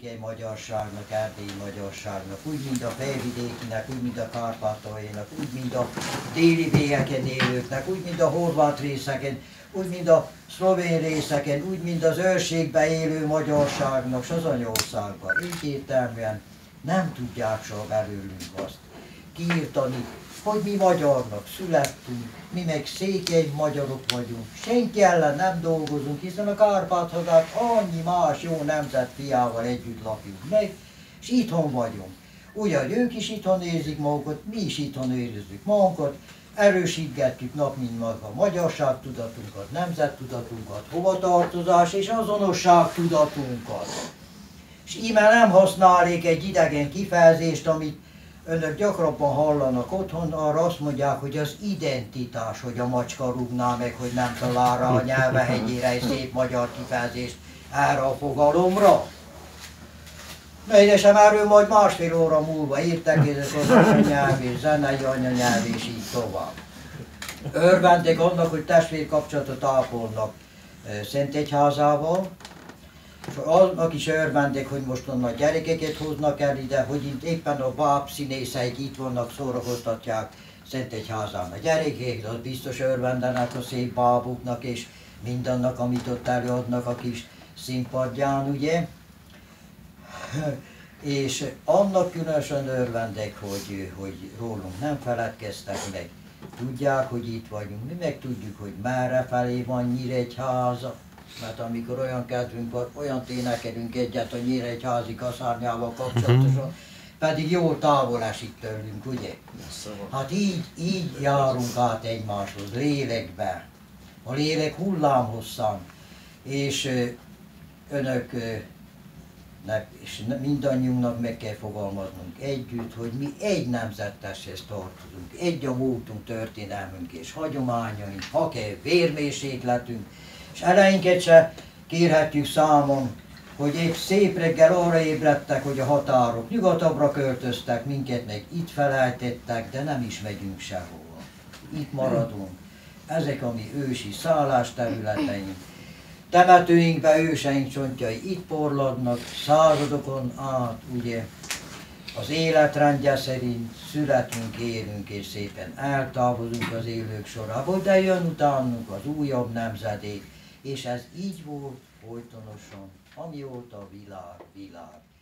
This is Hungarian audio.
székely magyarságnak, erdélyi magyarságnak, úgy, mint a felvidékinek, úgy, mint a kárpátaljainak, úgy, mint a déli végeken élőknek, úgy, mint a horvát részeken, úgy, mint a szlovén részeken, úgy, mint az őrségben élő magyarságnak, s az anyaországban. Egyértelműen nem tudják soha belőlünk azt kiírtani, hogy mi magyarnak születtünk, mi meg székely magyarok vagyunk. Senki ellen nem dolgozunk, hiszen a Kárpát-hadát annyi más jó nemzet fiával együtt lakjuk meg, és itthon vagyunk. Ugyan ők is itthon érzik magukat, mi is itthon érezzük magunkat, erősítgetjük nap mint nap a magyarságtudatunkat, nemzettudatunkat, hovatartozás és azonosságtudatunkat. És íme nem használnék egy idegen kifejezést, amit önök gyakrabban hallanak otthon, arra azt mondják, hogy az identitás, hogy a macska rúgná meg, hogy nem talál rá a nyelvehegyére egy szép magyar kifejezést erre a fogalomra. Na édesem, erről majd másfél óra múlva értekezett az anyanyelv és zenei anyanyelv és így tovább. Örvendek annak, hogy testvérkapcsolatot ápolnak Szentegyházával, és annak is örvendek, hogy most onnan gyerekeket hoznak el ide, hogy itt éppen a bábszínészeik itt vannak, szórakoztatják Szentegyházán a gyerekek, az biztos örvendenek a szép bábuknak és mindannak, amit ott előadnak a kis színpadján, ugye? És annak különösen örvendek, hogy rólunk nem feledkeztek meg. Tudják, hogy itt vagyunk, mi meg tudjuk, hogy merre felé van Nyíregyháza. Mert amikor olyan kedvünk van, olyan énekelünk egyet a nyíregyházi kaszárnyával kapcsolatosan, pedig jól távol esik tőlünk, ugye? Hát így járunk át egymáshoz, lélekbe, a lélek hullámhosszán, és önöknek, és mindannyiunknak meg kell fogalmaznunk együtt, hogy mi egy nemzeteshez tartozunk, egy a múltunk, történelmünk és hagyományaink, ha kell vérmérsékletünk, és eleinket se kérhetjük számon, hogy egy szép reggel arra ébredtek, hogy a határok nyugatabbra költöztek, minket meg itt felejtettek, de nem is megyünk sehova. Itt maradunk. Ezek a mi ősi szállásterületeink. Temetőinkbe őseink csontjai itt porladnak, századokon át, ugye, az életrendje szerint születünk, élünk és szépen eltávozunk az élők sorából, de jön utánunk az újabb nemzedék, és ez így volt folytonosan, amióta világ.